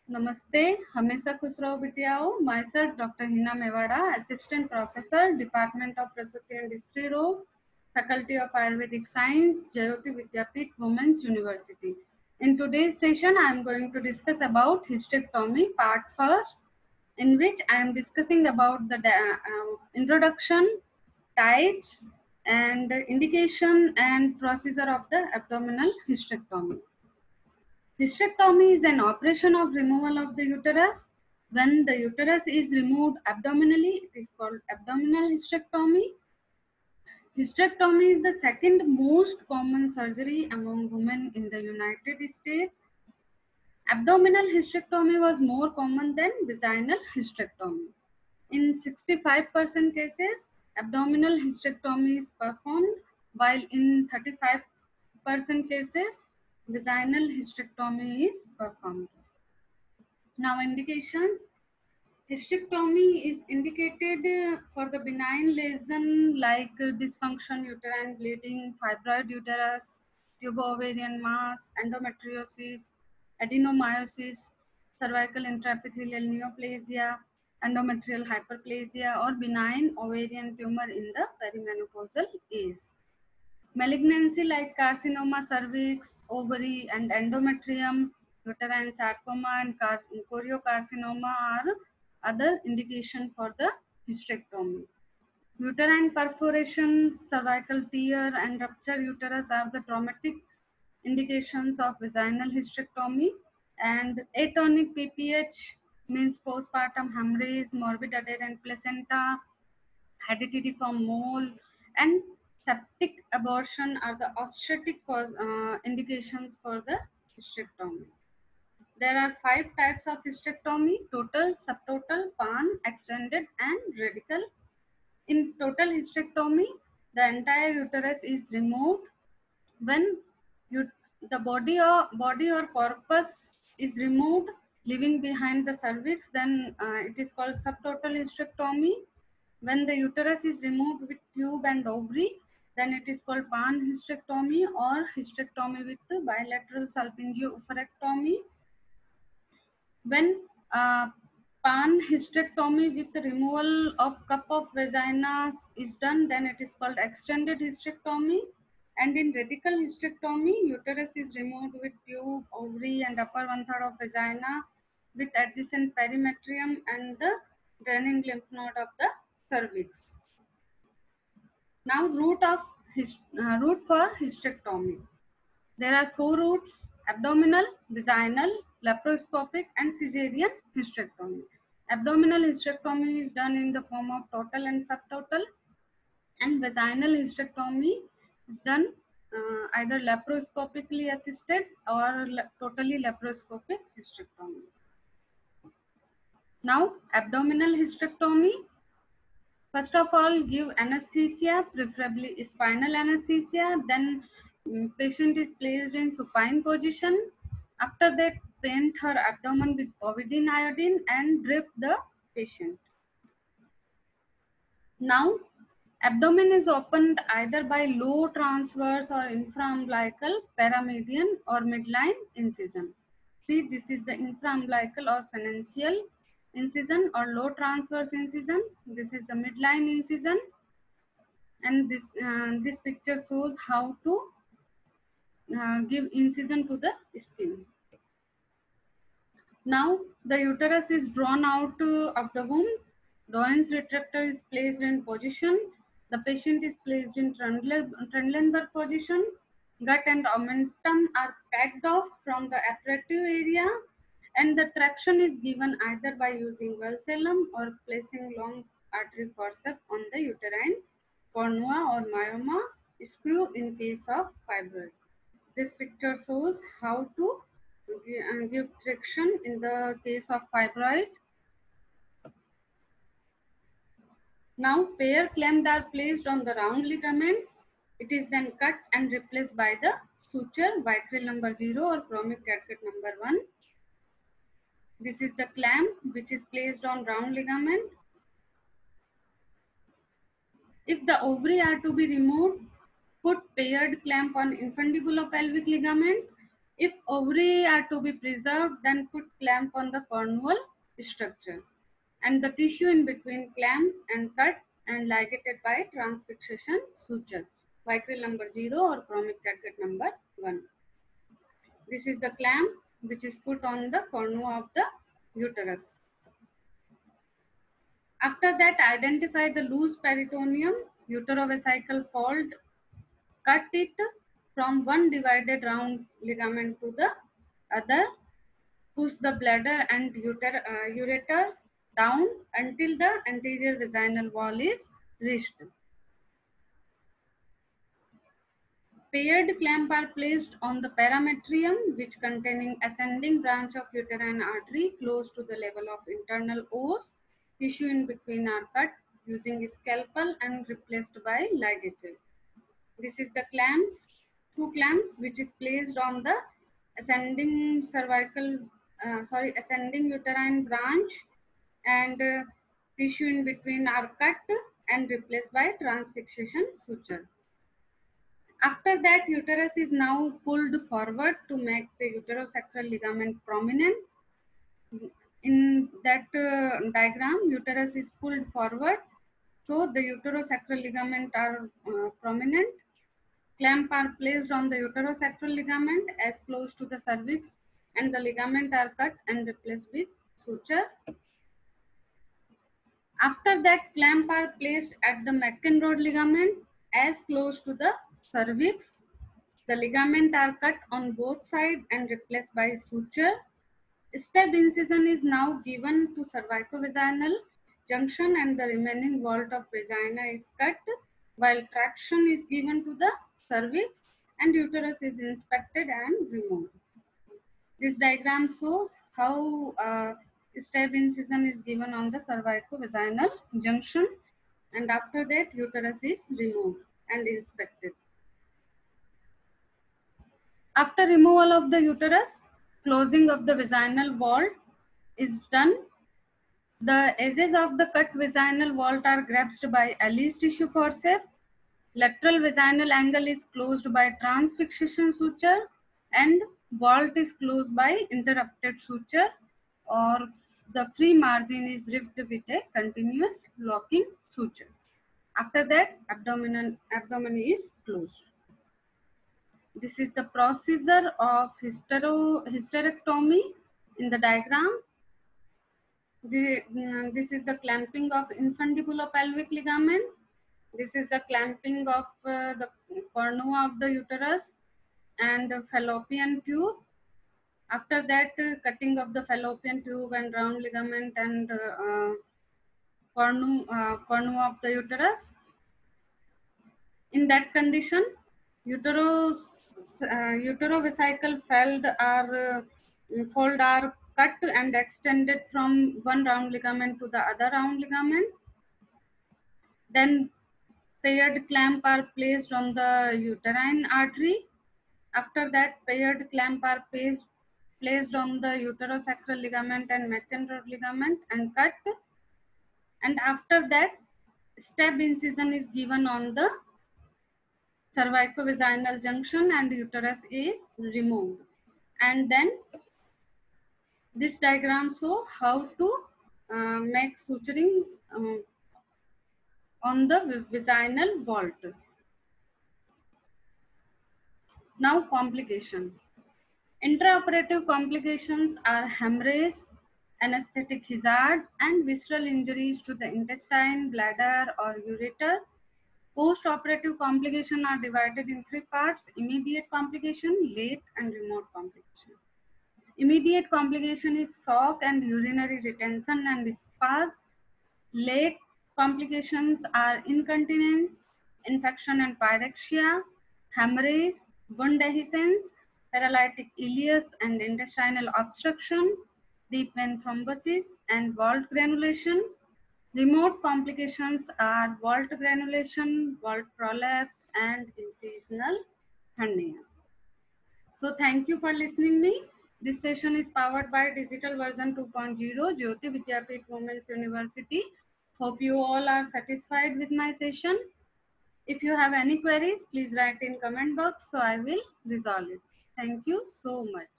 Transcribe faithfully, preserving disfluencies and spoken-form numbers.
नमस्ते, हमेशा खुश रहो बिटियाओ। My self doctor Hina Mewada, assistant professor, department of प्रसूति एंड स्त्री रोग, faculty of Ayurvedic Science, Jayoti Vidyapeeth Women's University. In today's session, I am going to discuss about hysterectomy, part first, in which I am discussing about the uh, introduction, types, and indication and procedure of the abdominal hysterectomy. Hysterectomy is an operation of removal of the uterus. When the uterus is removed abdominally, it is called abdominal hysterectomy. Hysterectomy is the second most common surgery among women in the United States. Abdominal hysterectomy was more common than vaginal hysterectomy. In sixty-five percent cases, abdominal hysterectomy is performed, while in thirty-five percent cases, vaginal hysterectomy is performed. Now, indications. Hysterectomy is indicated uh, for the benign lesion like uh, dysfunction, uterine bleeding, fibroid uterus, tubo-ovarian mass, endometriosis, adenomyosis, cervical intraepithelial neoplasia, endometrial hyperplasia, or benign ovarian tumor in the perimenopausal age. Malignancy like carcinoma cervix, ovary, and endometrium, uterine sarcoma, and choriocarcinoma are other indication for the hysterectomy. Uterine perforation, cervical tear, and rupture uterus are the traumatic indications of vaginal hysterectomy. And atonic P P H means postpartum hemorrhage, morbid adherent placenta, hereditary from mole, and septic abortion are the obstetric cause, uh, indications for the hysterectomy. There are five types of hysterectomy: total, subtotal, pan, extended, and radical. In total hysterectomy, the entire uterus is removed. When you, the body or body or corpus is removed, leaving behind the cervix, then uh, it is called subtotal hysterectomy. When the uterus is removed with tube and ovary, then it is called pan hysterectomy or hysterectomy with bilateral salpingio-oophorectomy. When uh, pan hysterectomy with removal of cup of vagina is done, then it is called extended hysterectomy. And in radical hysterectomy, uterus is removed with tube, ovary, and upper one third of vagina with adjacent perimetrium and the draining lymph node of the cervix. Now, route of uh, route for hysterectomy. There are four routes: abdominal, vaginal, laparoscopic, and cesarean hysterectomy. Abdominal hysterectomy is done in the form of total and subtotal, and vaginal hysterectomy is done uh, either laparoscopically assisted or la totally laparoscopic hysterectomy. Now, abdominal hysterectomy. First of all, give anesthesia, preferably spinal anesthesia. Then um, patient is placed in supine position. After that, paint her abdomen with povidone iodine and drape the patient. Now, abdomen is opened either by low transverse or infraumbilical, paramedian or midline incision. See, this is the infraumbilical or phalangeal incision or low transverse incision. This is the midline incision. And this uh, this picture shows how to uh, give incision to the skin. Now the uterus is drawn out uh, of the womb. Doyne's retractor is placed in position. The patient is placed in Trendelenburg position. Gut and omentum are packed off from the apparative area, and the traction is given either by using valcellum or placing long artery forceps on the uterine cornua or myoma screw in case of fibroid. This picture shows how to give traction in the case of fibroid. Now, pair clamps are placed on the round ligament. It is then cut and replaced by the suture, Vicryl number zero or chromic catgut number one. This is the clamp which is placed on round ligament. If the ovary are to be removed, put paired clamp on infundibulopelvic ligament. If ovary are to be preserved, then put clamp on the cornual structure and the tissue in between clamp and cut and ligated by transfixation suture. Vicryl number zero or chromic catgut number one. This is the clamp which is put on the cornua of the uterus. After that, identify the loose peritoneum, uterovesical fold, cut it from one divided round ligament to the other, push the bladder and uter, uh, ureters down until the anterior vaginal wall is reached. Paired clamp are placed on the parametrium, which containing ascending branch of uterine artery close to the level of internal os. Tissue in between are cut using scalpel and replaced by ligature. This is the clamps, two clamps which is placed on the ascending cervical, uh, sorry, ascending uterine branch, and uh, tissue in between are cut and replaced by transfixation suture. After that, uterus is now pulled forward to make the uterosacral ligament prominent. In that uh, diagram, uterus is pulled forward, so the uterosacral ligament are uh, prominent. Clamp are placed on the uterosacral ligament as close to the cervix, and the ligament are cut and replaced with suture. After that, clamp are placed at the McEnroe ligament as close to the cervix. The ligament are cut on both sides and replaced by suture. Step incision is now given to cervicovaginal junction and the remaining vault of vagina is cut, while traction is given to the cervix and uterus is inspected and removed. This diagram shows how uh, step incision is given on the cervicovaginal junction, and after that uterus is removed and inspected. After removal of the uterus, closing of the vaginal vault is done. The edges of the cut vaginal vault are grasped by Ellis tissue forceps. Lateral vaginal angle is closed by transfixation suture, and vault is closed by interrupted suture, or the free margin is ripped with a continuous locking suture. After that, abdominal abdomen is closed. This is the procedure of hystero, hysterectomy in the diagram. The, uh, this is the clamping of infundibulopelvic ligament. This is the clamping of uh, the cornua of the uterus and the fallopian tube. After that, uh, cutting of the fallopian tube and round ligament and uh, uh, cornu, uh, cornua of the uterus. In that condition, utero, uh, uterovesical fold are, uh, fold are cut and extended from one round ligament to the other round ligament. Then paired clamp are placed on the uterine artery. After that, paired clamp are placed, placed on the uterosacral ligament and McEnroe ligament and cut. And after that, step incision is given on the cervicovaginal junction and uterus is removed. And then this diagram shows how to uh, make suturing um, on the vaginal vault. Now complications. Intraoperative complications are hemorrhage, anesthetic hazard, and visceral injuries to the intestine, bladder, or ureter. Post-operative complications are divided in three parts: immediate complication, late, and remote complication. Immediate complication is shock and urinary retention and spasm. Late complications are incontinence, infection and pyrexia, hemorrhage, wound dehiscence, paralytic ileus and intestinal obstruction, deep vein thrombosis, and vault granulation. Remote complications are vault granulation, vault prolapse, and incisional hernia. So thank you for listening me. This session is powered by Digital Version two point oh, Jyoti Vidyapeeth Women's University. Hope you all are satisfied with my session. If you have any queries, please write in comment box so I will resolve it. Thank you so much.